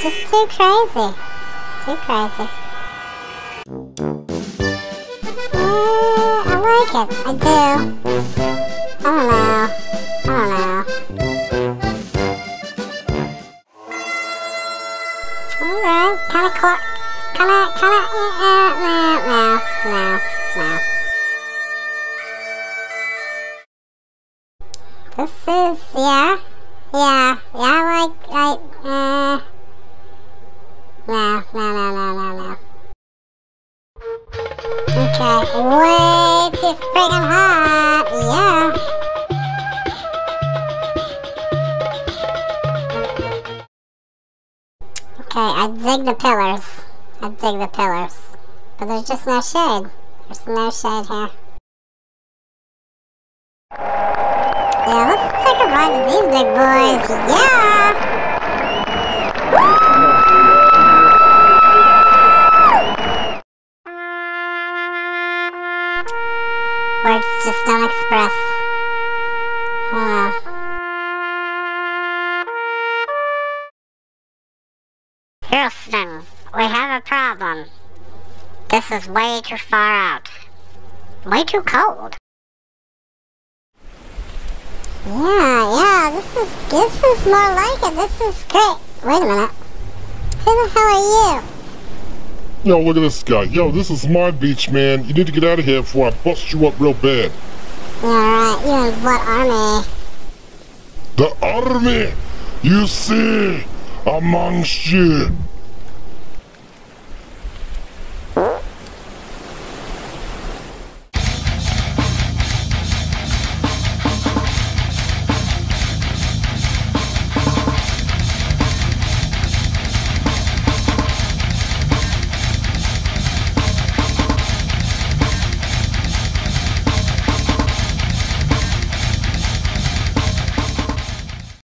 just too crazy. Too crazy. I like it. I do. I don't know. Alright, no. This is, yeah, I like, no. Okay, way too friggin' hot, yeah. Okay, I dig the pillars. But there's just no shade. There's no shade here. Yeah, let's take a ride with these big boys. Yeah! Words just don't express. Houston, we have a problem. This is way too far out. Way too cold. Yeah, this is more like it. This is great. Wait a minute. Who the hell are you? Yo, look at this guy. Yo, this is my beach, man. You need to get out of here before I bust you up real bad. Yeah, right. You in what army? The army you see amongst you.